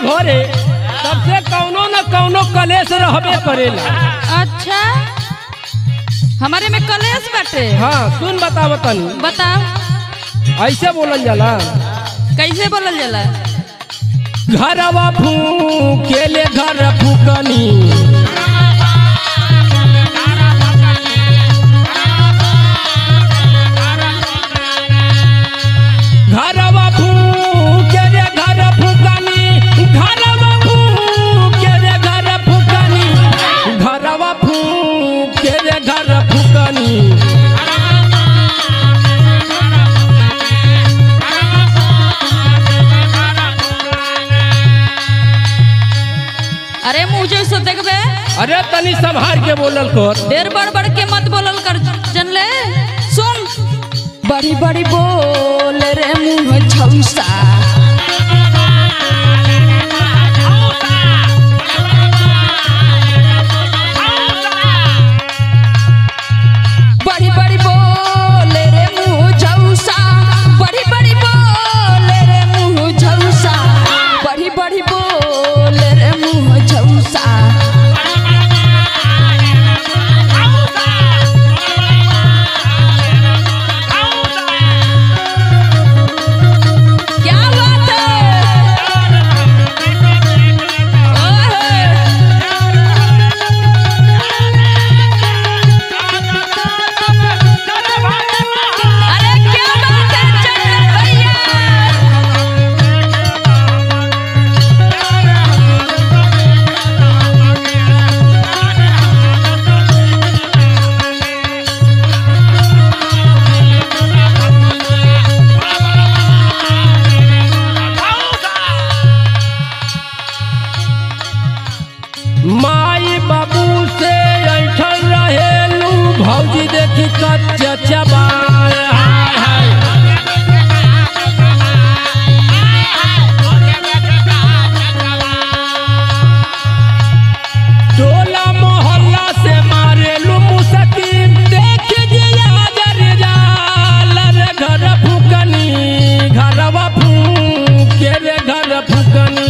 घरे तब से कौनो न कौनो कलेश रहबे करेला। अच्छा हमारे में कलेश बाटे। हाँ सुन बताव तनी। बता। ऐसे बोलल जाला। कैसे बोलल जाला? घरवा फूकेले घर फूकनी घरवा फूकेले घर फूकनी घरवा फूकेले घर फूकनी घरवा फूकेले घर फूकनी। अरे मुझे सो देखबे। अरे तनी संभाल के बोलल कर। ढेर बड़ के मत बोलल कर जनले। सुन बड़ी बड़ी बोल रे मुँह झौसा बड़ी बड़ी बोल रे मुँह झौसा बड़ी बड़ी बोल रे मुँह झौसा बड़ी बड़ी बोल रे मुँह झौसा। क्या बात है? अरे क्या बात है चंदन भैया? माई बाबू से ऐठल रहेलू भौजी देखी कच्चा चबाय हाय हाय। टोला मोहल्ला से मारेलू मुसकी देख जिया जर जाल रे घर फूकनी घरवा फूके रे घर फूकनी।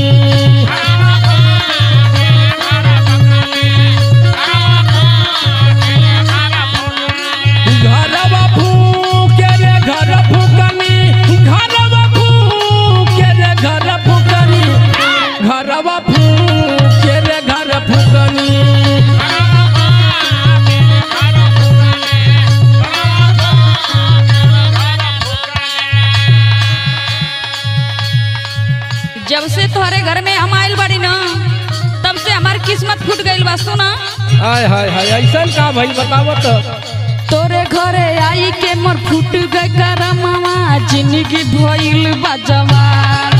घरवा फूके रे घर फूकनी घरवा फूके रे घर फूकनी घरवा फूके रे घर फूकनी। जब से तुम्हारे घर में हम आयल बाड़ी ना तब से हमारी किस्मत फूट गई बा। सुना हाय हाय हाय ऐसा का भाई बतावत। तोरे घरे आई के मोर फूट गए करमवा जिंदगी भइल बा जवाल।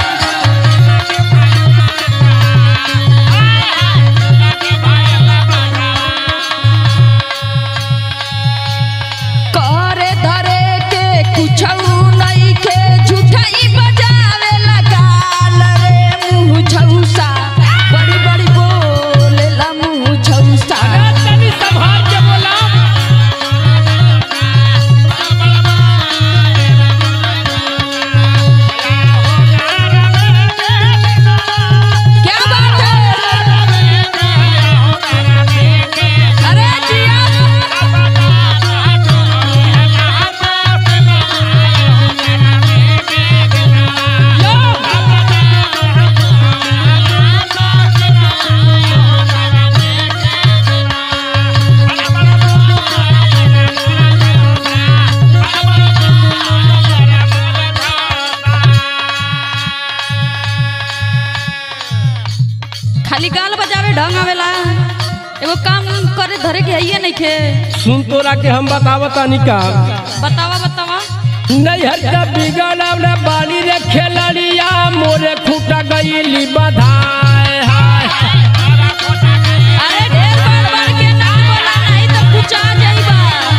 करे धरे के कुछऊ नहीं के झूठाई बजावे लगाल रे मुँह झौसा बड़ी बड़ी बोलेला मुँह झौसा। तनी संभाल के बोला। क्या बात है? अरे जिया खाली गाल बजावे ढंग आवेला। एगो काम करे धरे के है नहीं खे। सुन तोरा के हम बतावत निका। बतावा बतावा। नैहर का बिगड़ल बाली रे खेलड़िया मोरे खूटा गईली बधाए हाय। अरे ढेर बार के ना बोला नहीं तो पूछा जाइबा।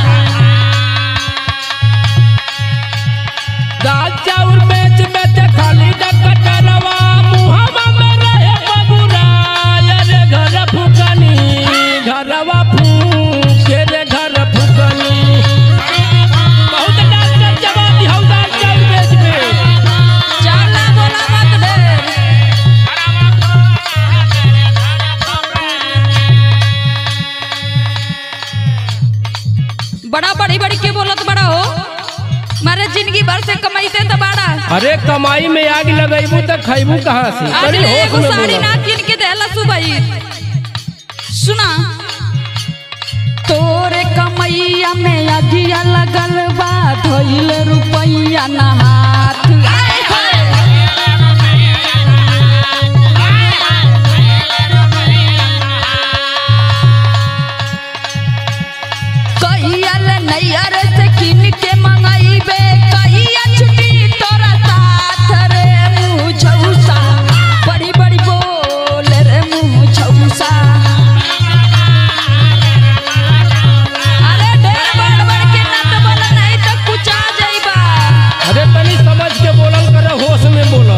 दाल चाउर बेच बेच खाली डकटरवा मुहम्मा में रहे बबुराय रे घर फूकनी घरवा फूके रे घर फूकनी। बहुत डॉक्टर जवाब दिहौ दाल चाउर बेच बेच। चाला बोला मत ढेर। भर से कमाईते तो बाड़ा। अरे कमाई में आग लगेबू तो खैबू कहाँ से? आज ले एगो साड़ी ना किन के देला सुबई। सुना तोरे कमैया में अगिया लगल बा धइल रुपैया ना हाथ। कहियल नैयर से किन के मंगाईबे कहिया छुट्टी तोरा साथ रे मुँह झौसा। बड़ी बड़ी बोल रे मुँह झौसा। अरे ढेर बड़ बड़ के ना तो बोला नहीं तो कुछ आ जाइबा। अरे तनी समझ के बोलल कर, होश में बोलो।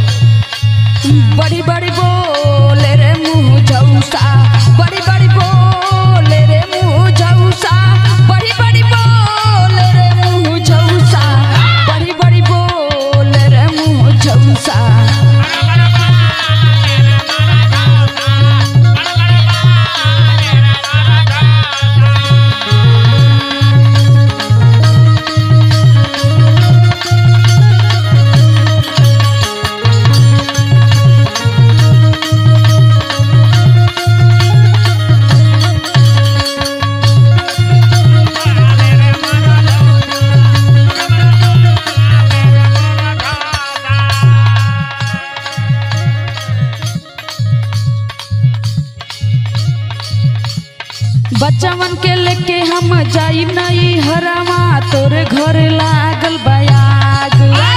बड़ी बड़ी बोल रे मुँह झौसा। बड़ी बड़ी बोल रे मुँह झौसा। बड़ी बड़ी बोल रे मुँह झौसा। बड़ी बड़ी बोल रे मुँह झौसा। बच्चवन के लेके हम जाई नहीं हरवा तोरे घर लागल बयाग।